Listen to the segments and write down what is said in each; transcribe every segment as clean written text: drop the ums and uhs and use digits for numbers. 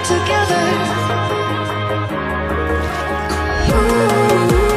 together. Ooh.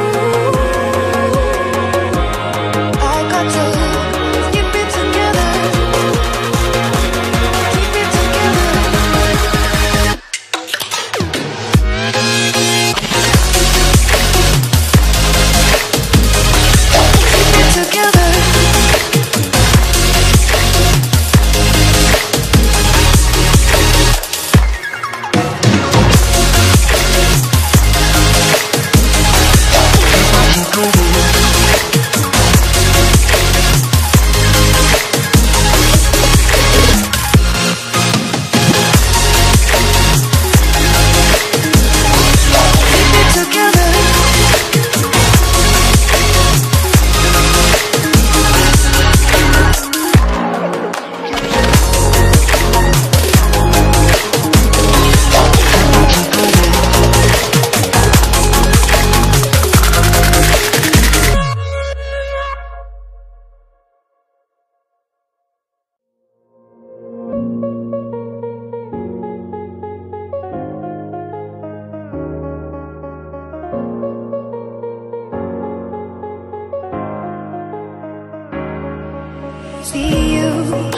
See you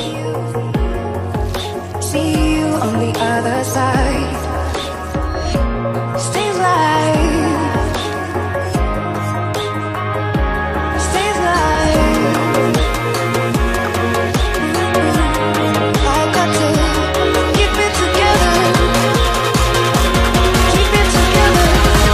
on the other side. Stay alive, stay alive. I got to keep it together, keep it together.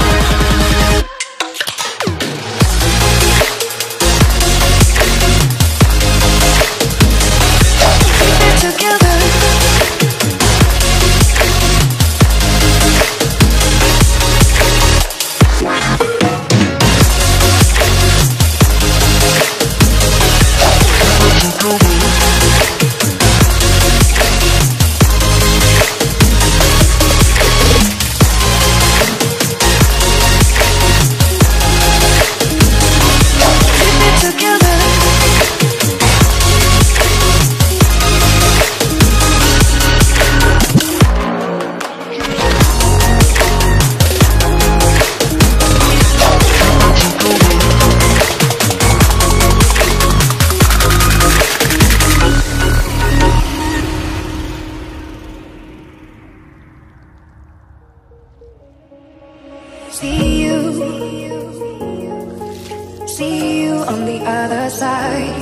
See you on the other side.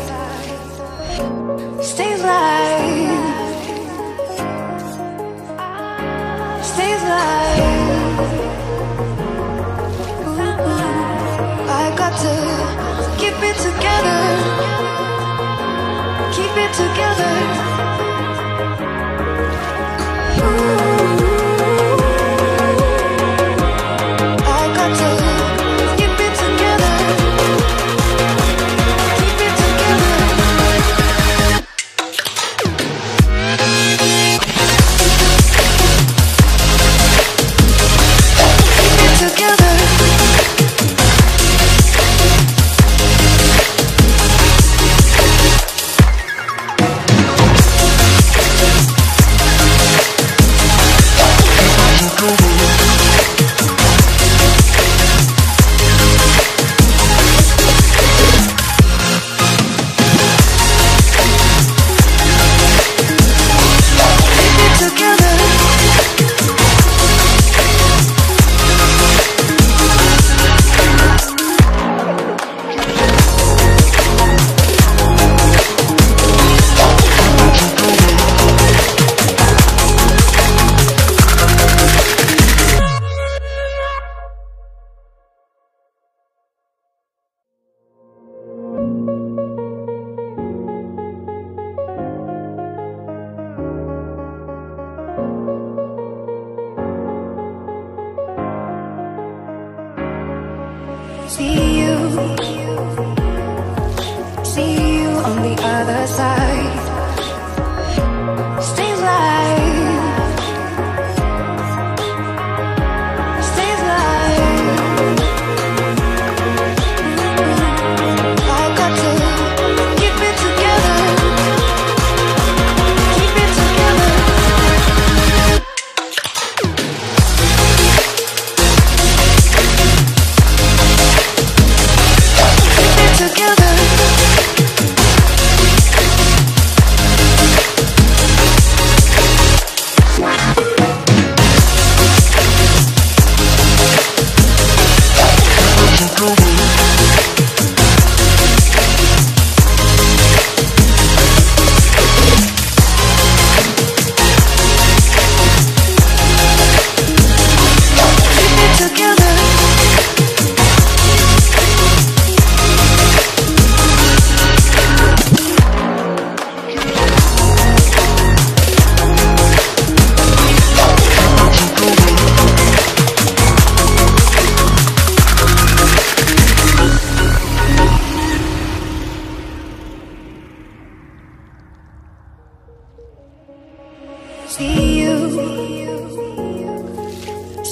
Stay alive, stay alive. I got to keep it together, keep it together. Ooh. See you on the other side. Stay alive, stay alive. I got to keep it together, keep it together.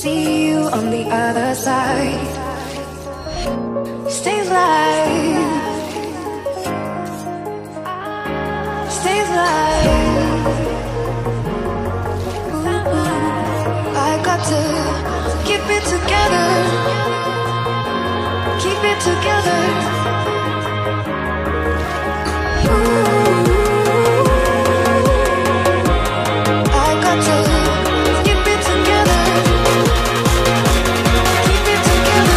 See you on the other side. Stay alive. Stay alive. I got to keep it together. Keep it together. I got to keep it together. Keep it together.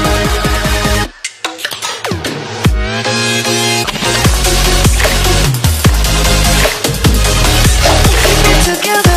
Keep it together.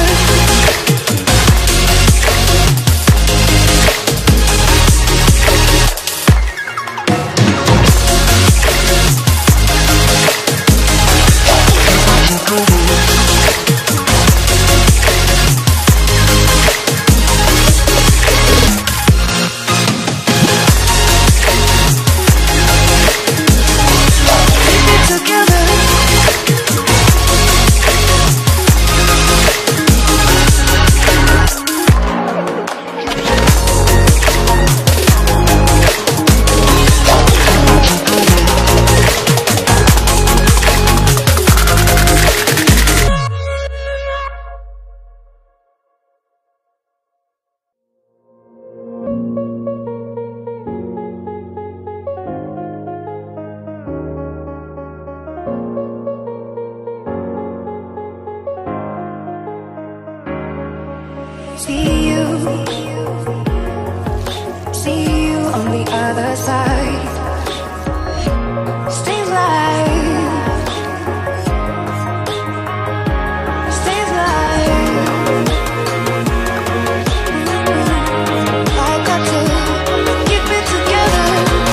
See you on the other side. Stay alive. Stay alive. I got to keep it together.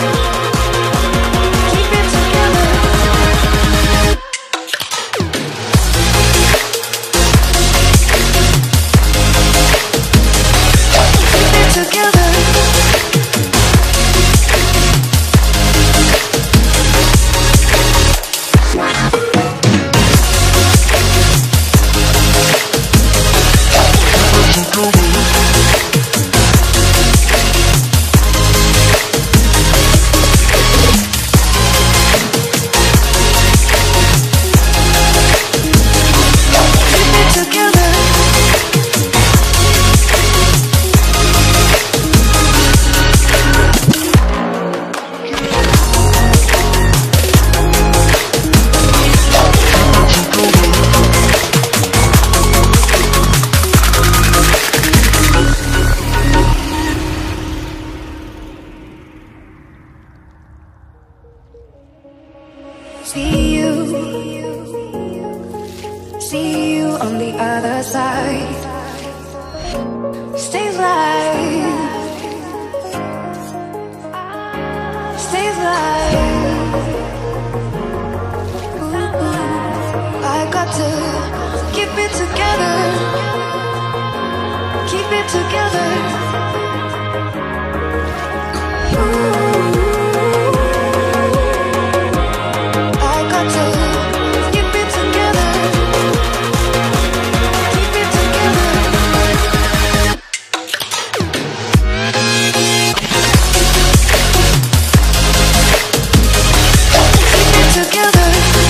Keep it together. Together. See you on the other side. Stay alive. Stay alive. I got to keep it together. Keep it together. I got to keep it together. Keep it together. Keep it together.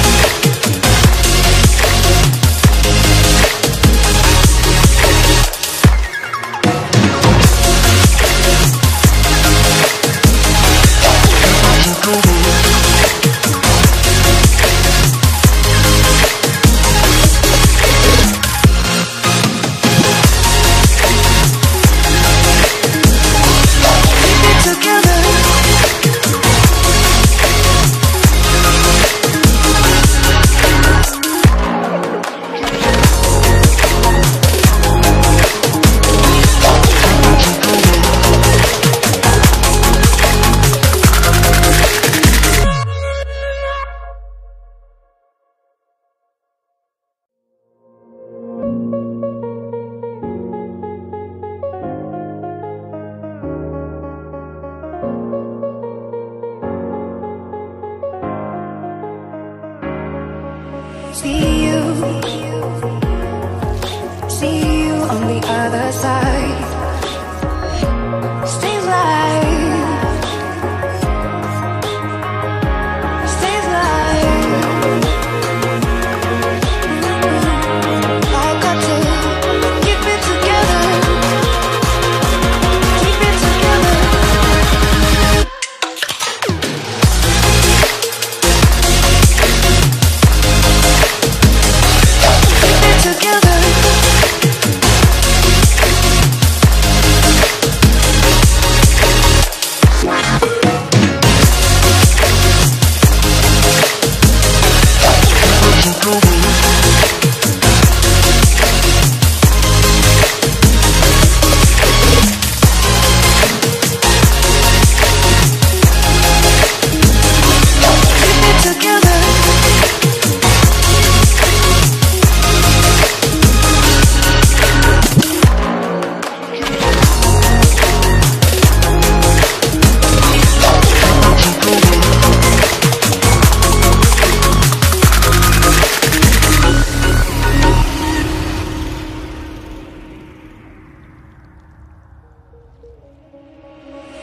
See you on the other side.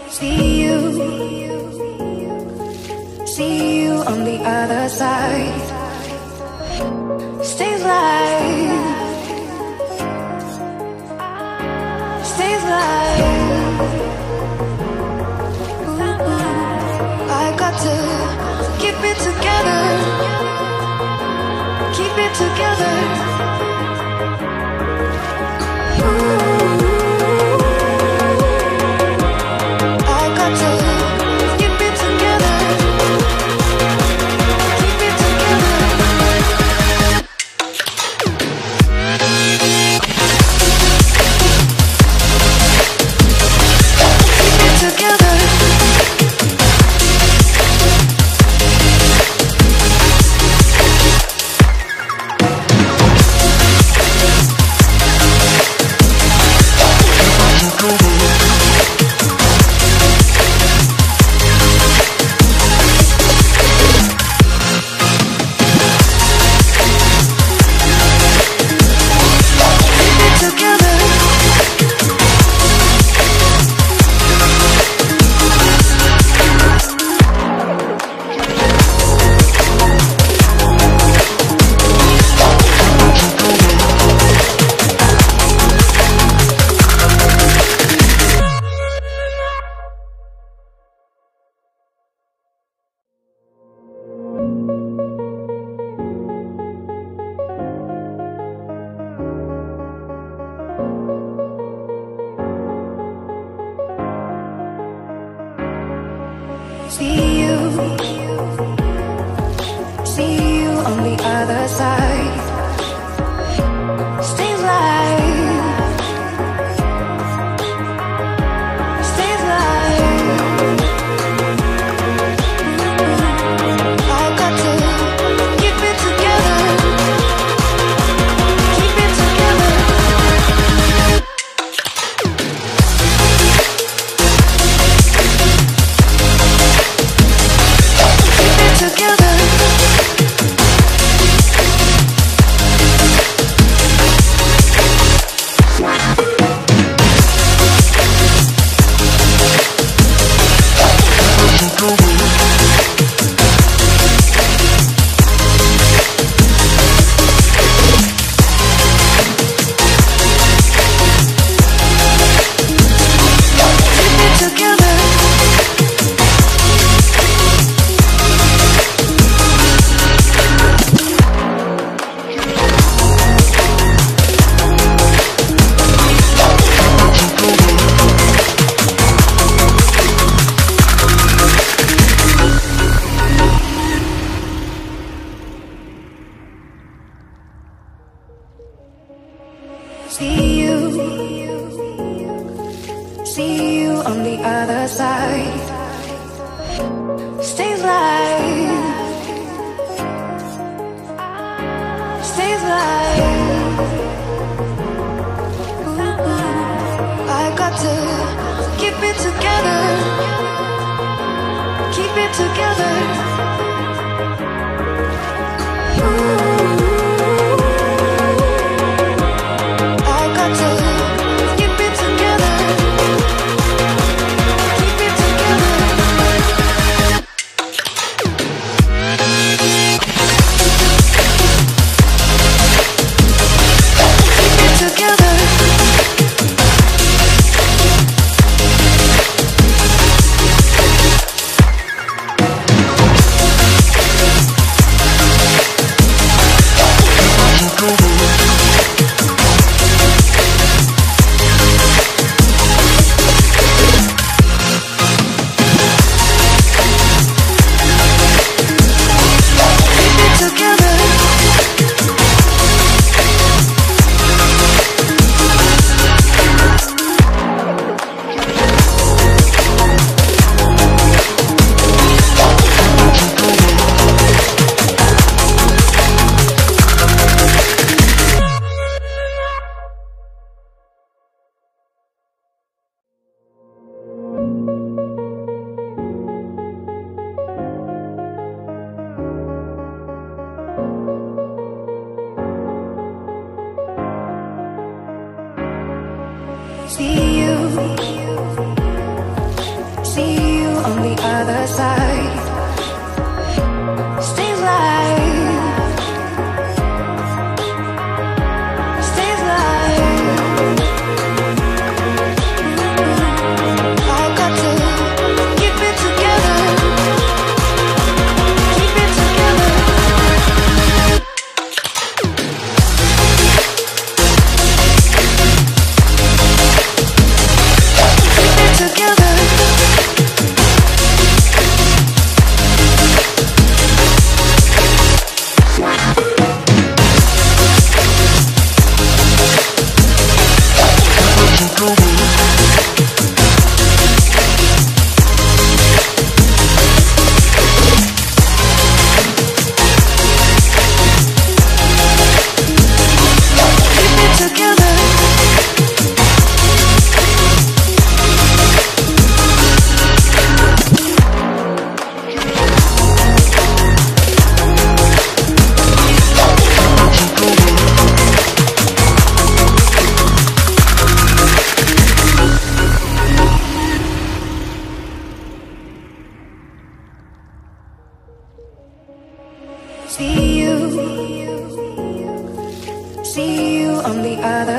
See you, see you on the other side. Stay alive, stay alive. I got to keep it together, keep it together. See you, see you on the other side. Stay alive, stay alive. I got to keep it together, keep it together. Together. See you, see you on the other side. Stay alive, stay alive. I got to keep it together, keep it together.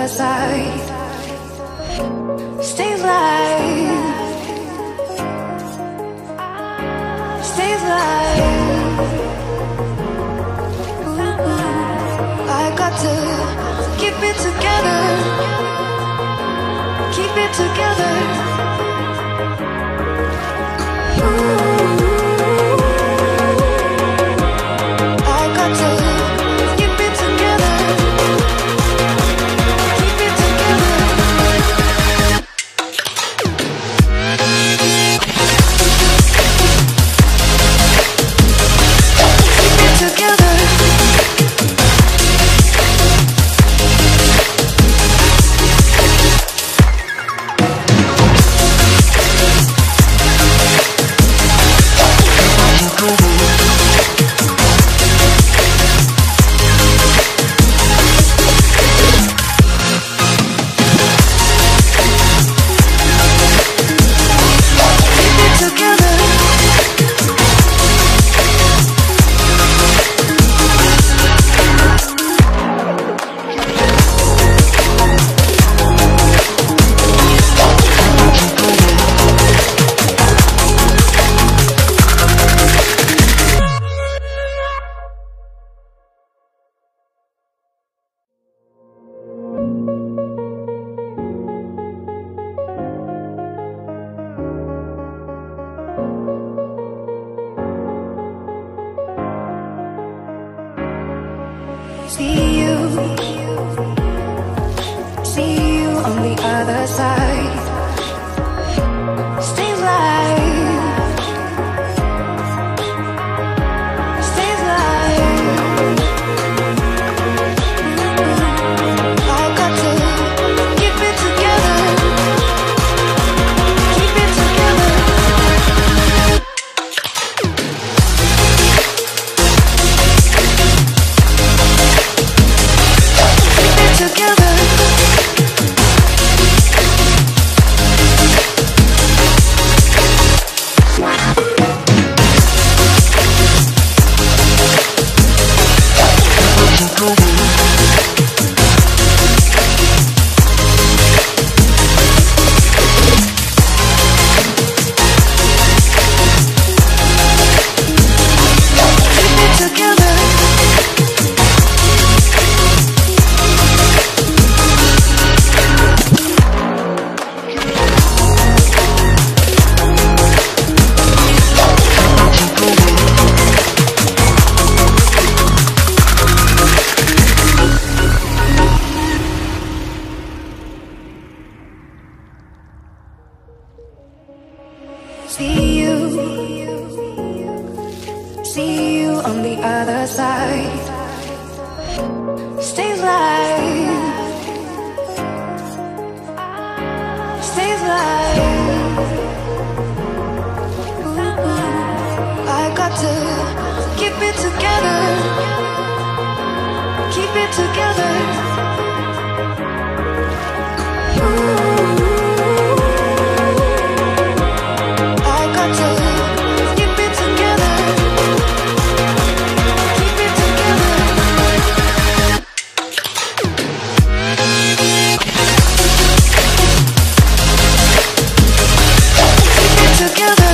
side. Stay alive. Stay alive. I got to keep it together. Keep it together. I got to keep it together. Keep it together. Keep it together. See you on the other side. Stay alive. Stay alive. I got to keep it together. Keep it together. Together. See you on the other side. Stay alive. Stay alive. I got to keep it together. Keep it together. I got to keep it together. Keep it together. Keep it together.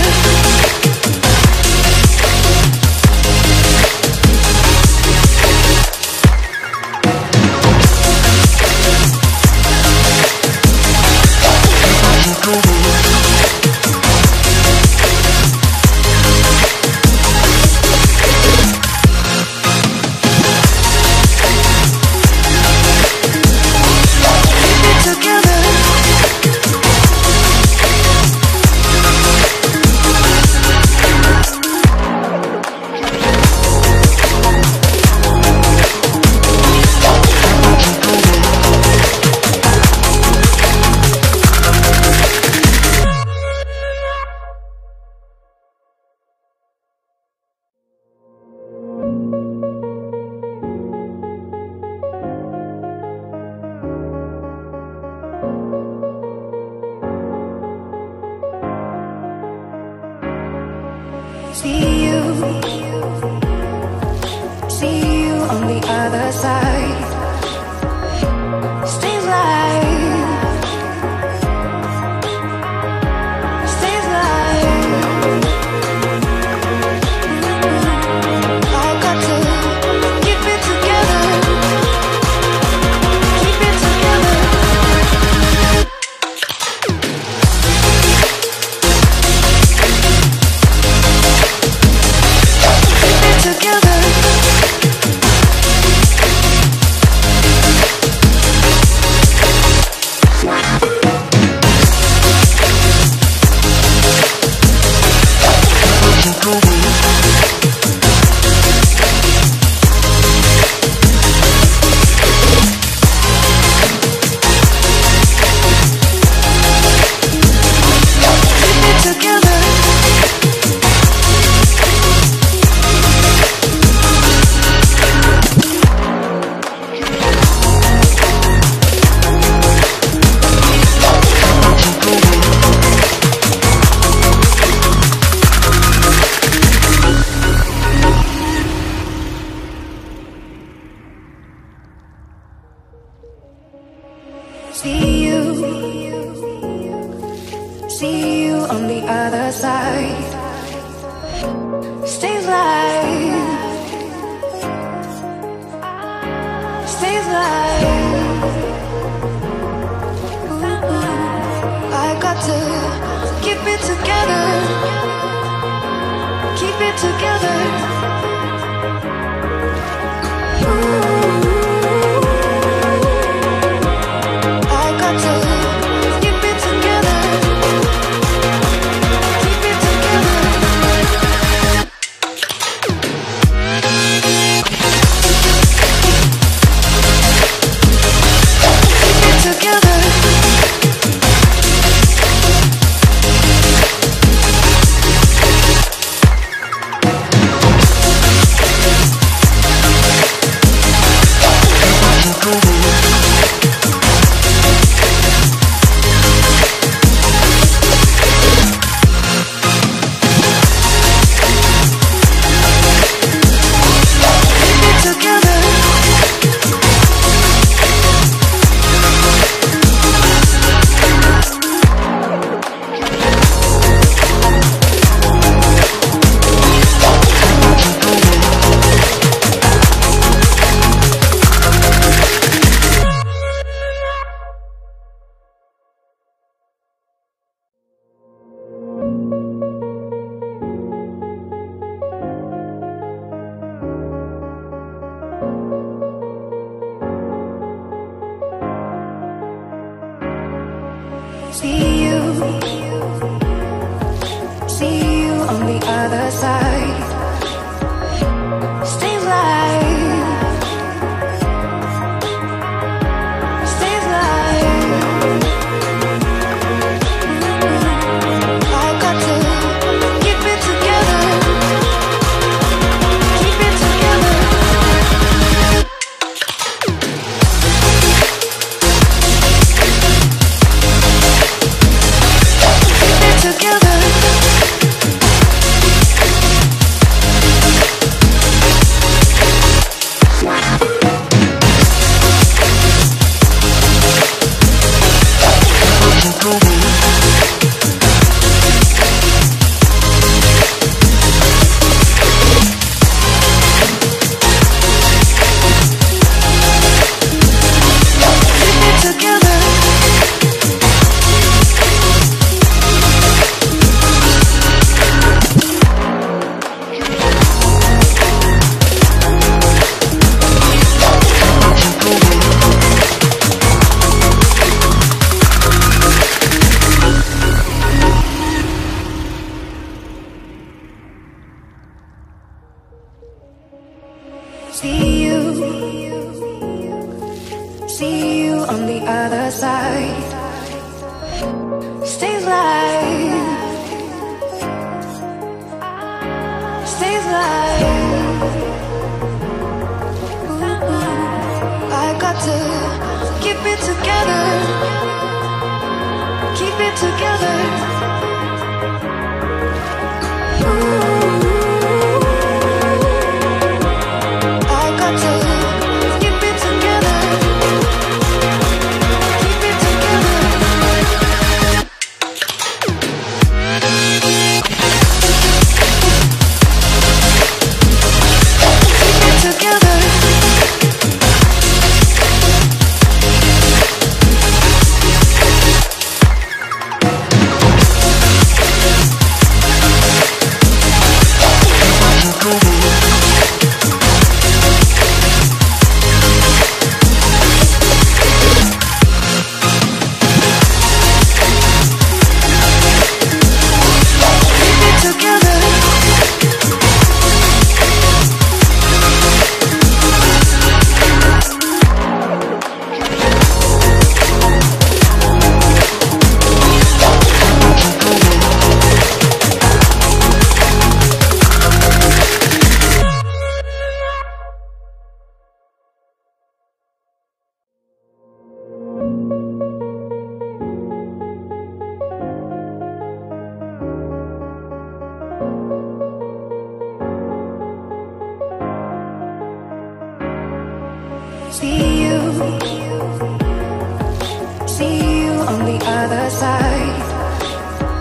See you on the other side. Stay alive. See you on the other side. Stay alive. Stay alive. I got to keep it together. Keep it together. I got to keep it together. Keep it together. Keep it together. See you on the other side. Stay alive. Stay alive. I got to keep it together. Keep it together. Together. See you on the other side. Stay alive. Stay alive. I got to keep it together. Keep it together. I got to keep it together. Keep it together. Keep it together. See you on the other side.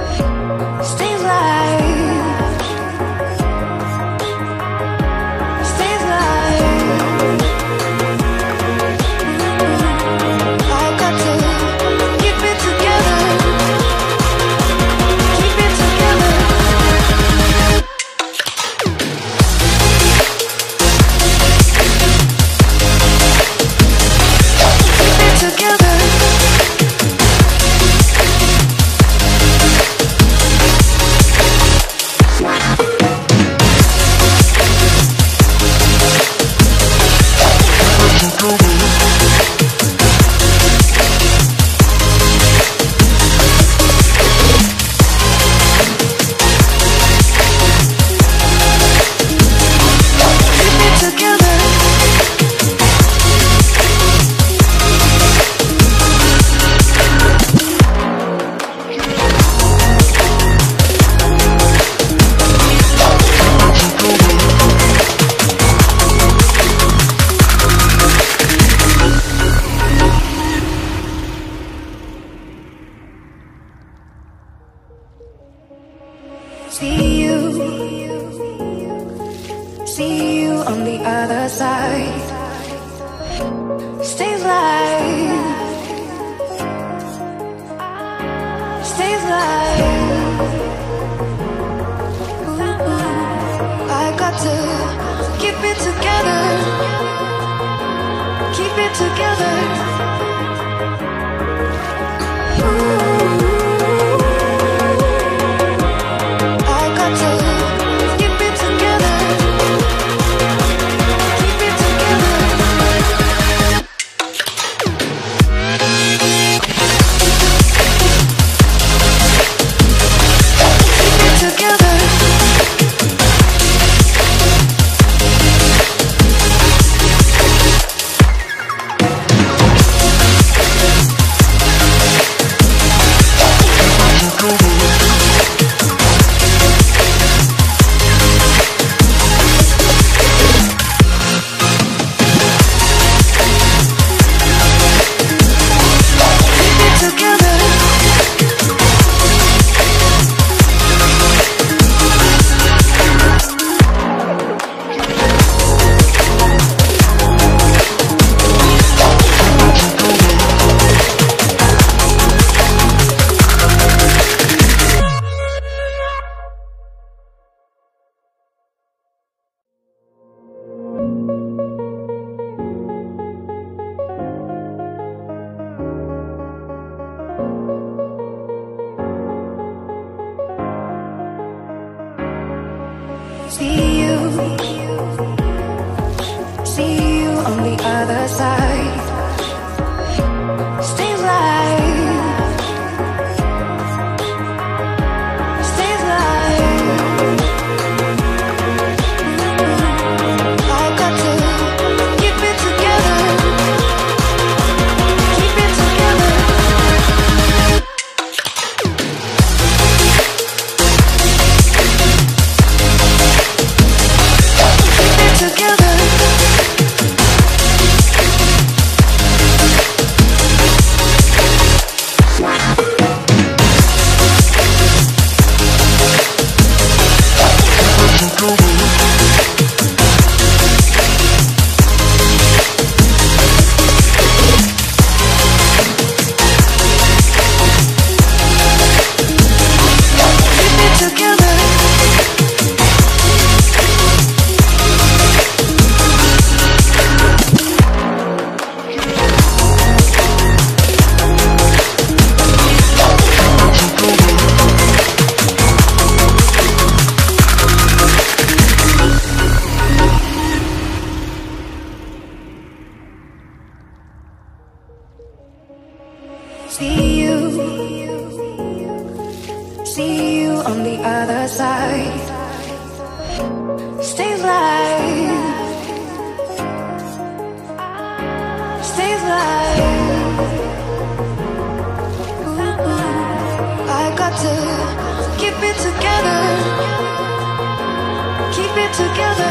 See you, see you on the other side. Stay alive, stay alive. I got to keep it together, keep it together. See you, see you on the other side. Stay alive, stay alive. I got to keep it together, keep it together. See you, see you on the other side. Stay alive, stay alive. I got to keep it together, keep it together.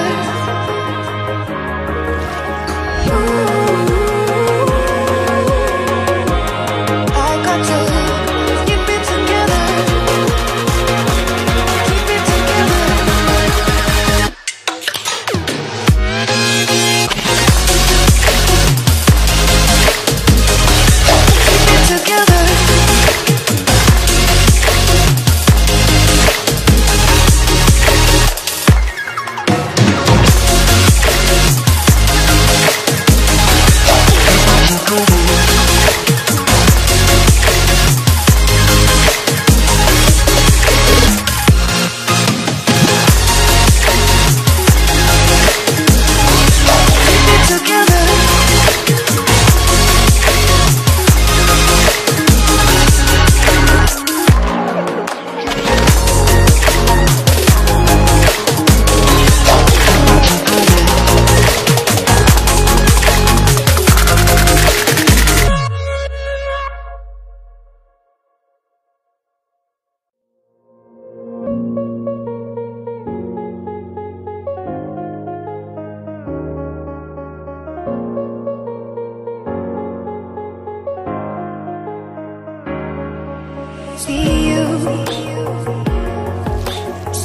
See you,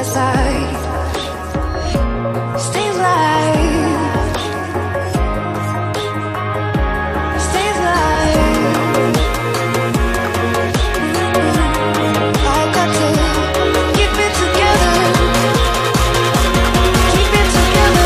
other side. Stay alive. Stay alive. I got to keep it together. Keep it together.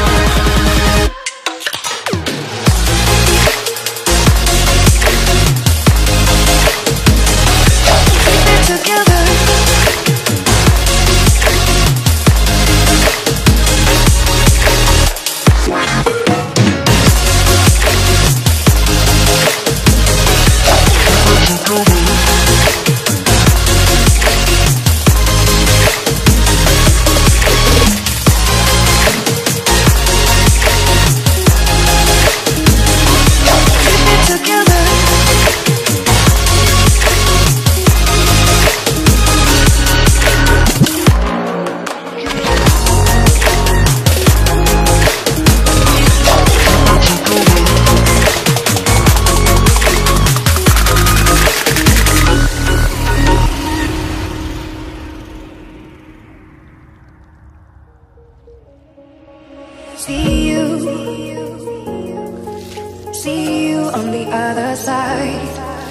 See you on the other side.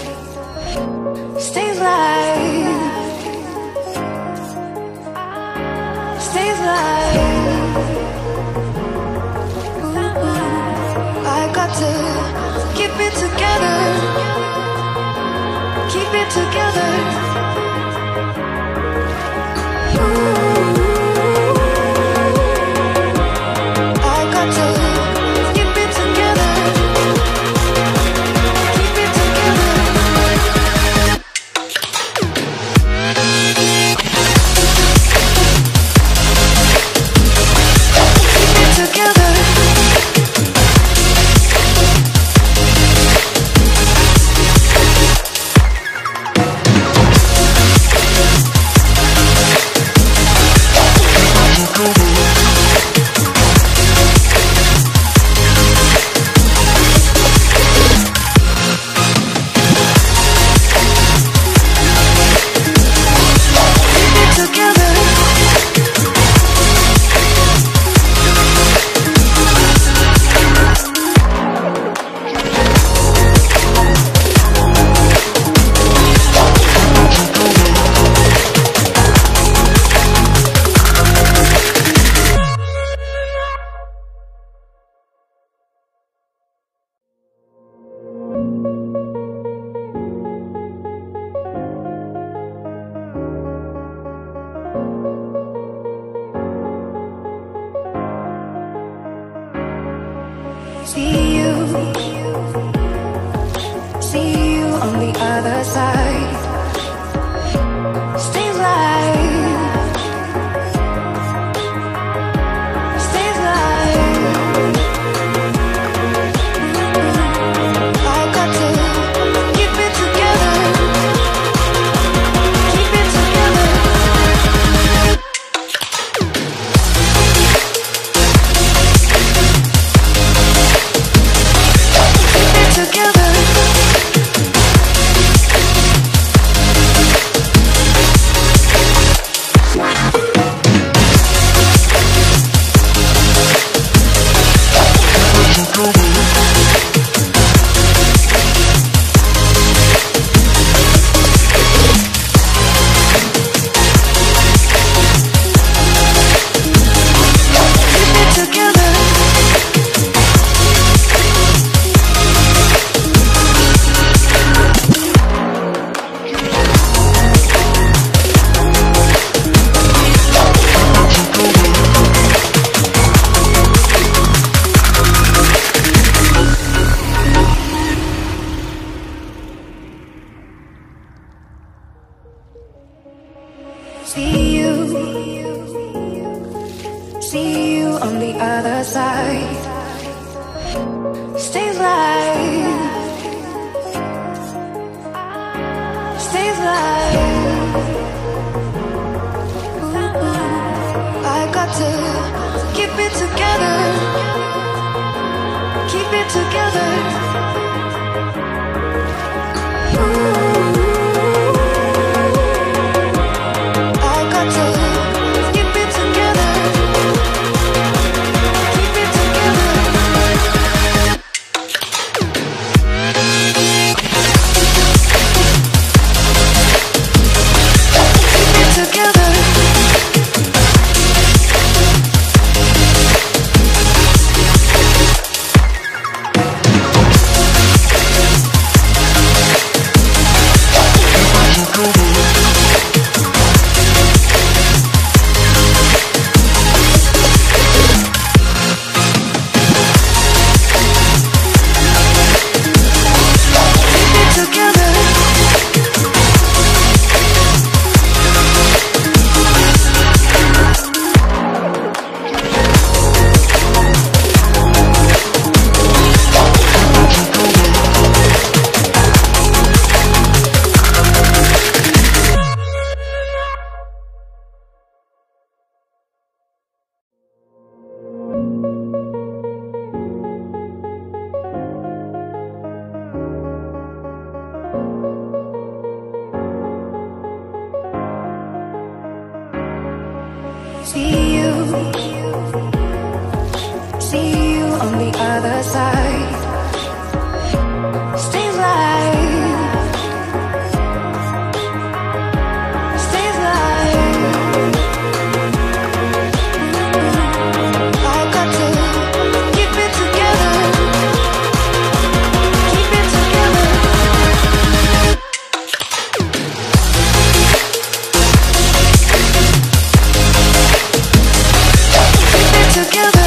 Stay alive. Stay alive. I got to keep it together. Keep it together. I got to keep it together. Keep it together. Keep it together. See you on the other side. Stay alive. Stay alive. I got to keep it together. Keep it together. Together. See you on the other side. Stay alive. Stay alive. I got to keep it together. Keep it together. I got to See you, see you on the other side. Stay alive, stay alive. I got to keep it together, keep it together. Keep it together.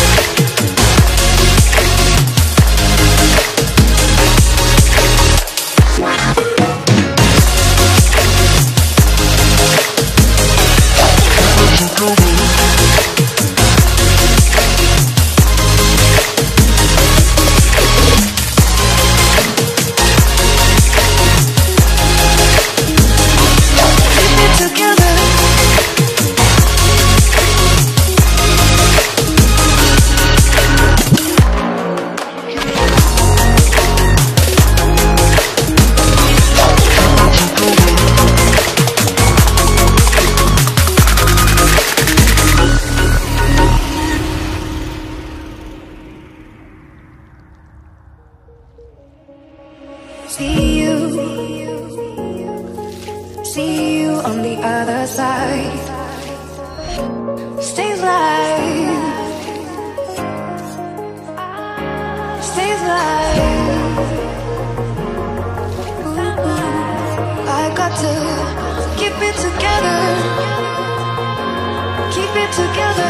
See you, see you on the other side. Stay alive, stay alive. I got to keep it together, keep it together.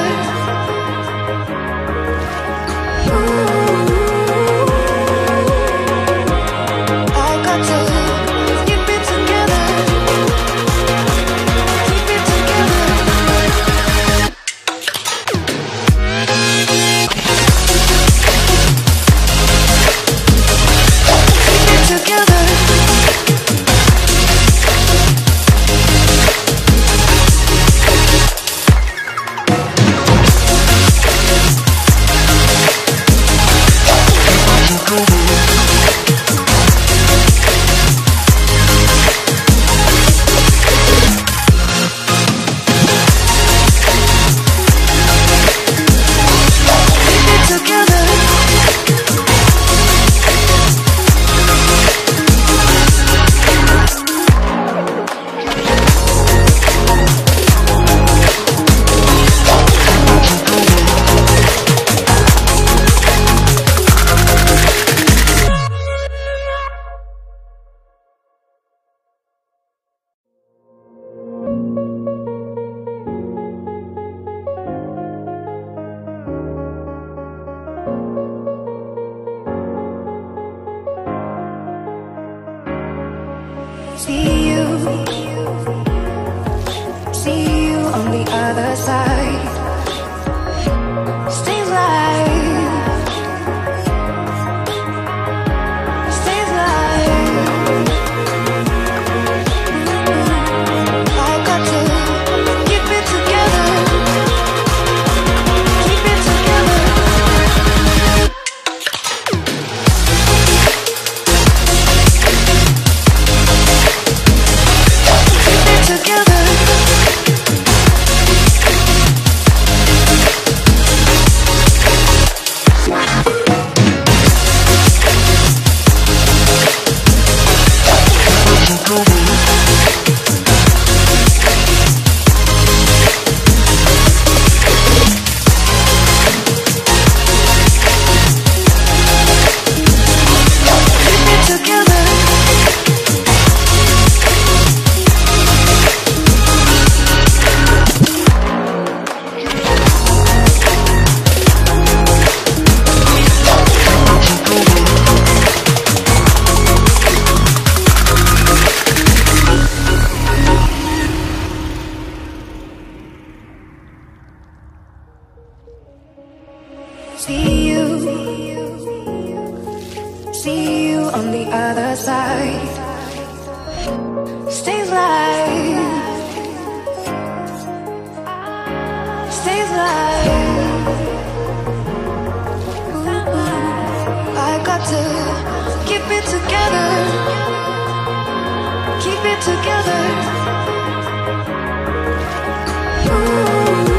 See you, see you on the other side. Stay alive, stay alive. I got to keep it together, keep it together. Together. See you, see you on the other side. Stay alive, stay alive. I got to keep it together, keep it together. Ooh.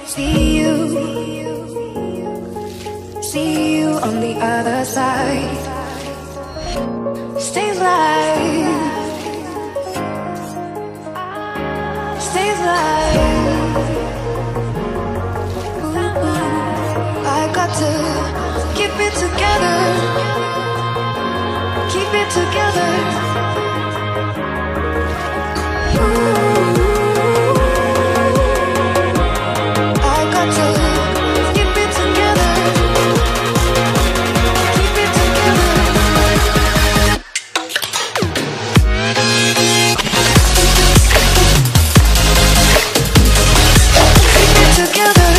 See you, see you on the other side. Stay alive, stay alive. I got to keep it together, keep it together. I got to keep it together, keep it together. Keep it together.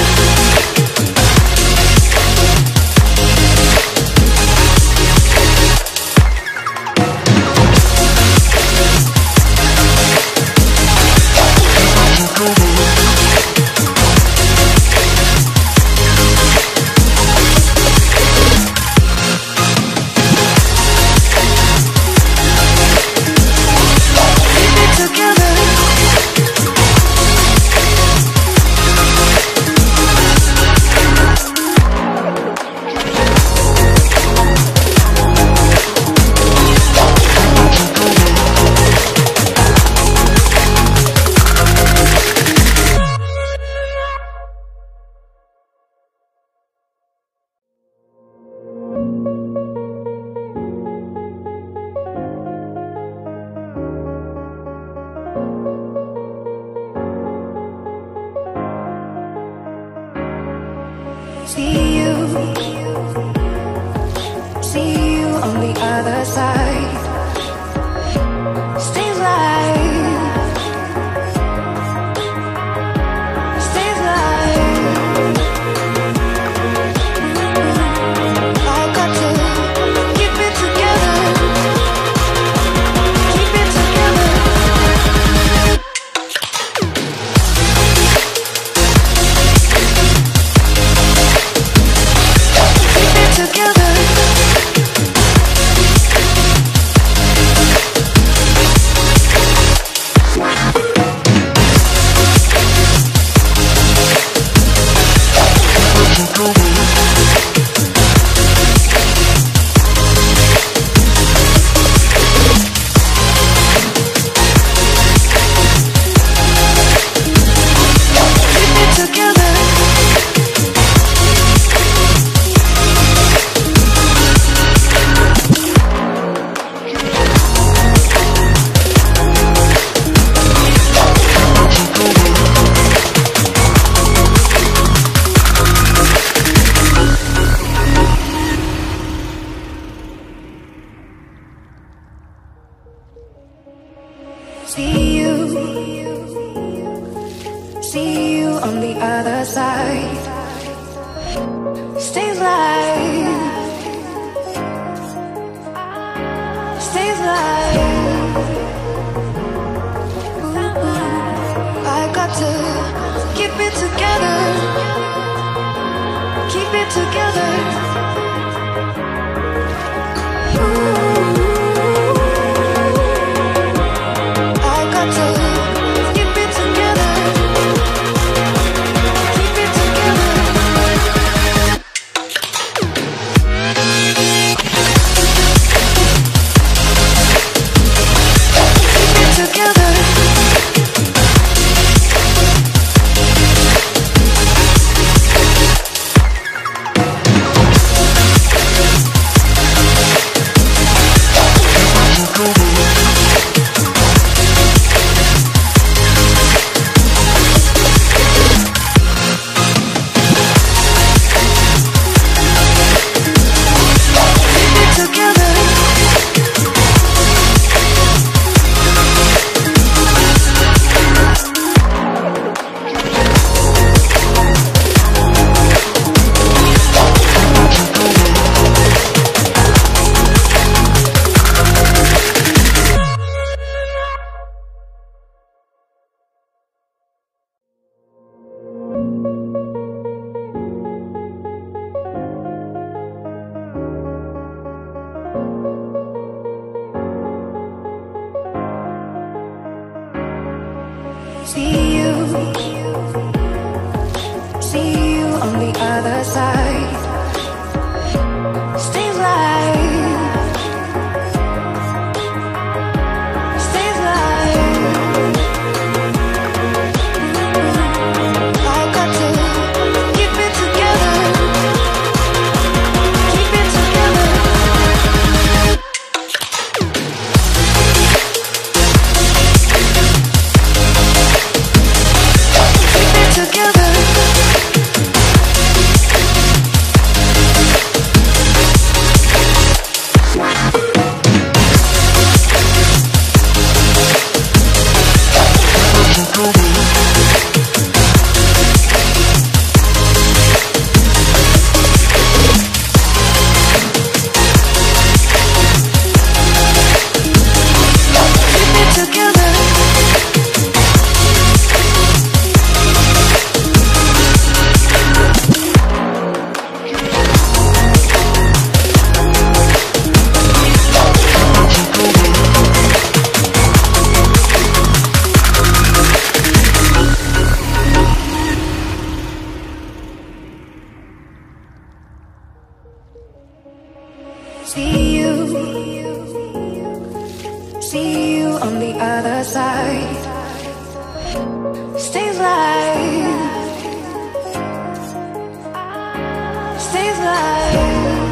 See you, see you on the other side. Stay alive, stay alive. I got to keep it together, keep it together. Together. See you, see you on the other side. Stay alive, stay alive. I got to keep it together, keep it together. See you, side. Stay alive. Stay alive. I got to keep it together. Keep it together. Together. See you on the other side. Stay alive. Stay alive.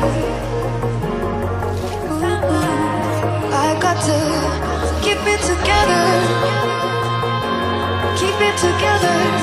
I got to keep it together. Keep it together.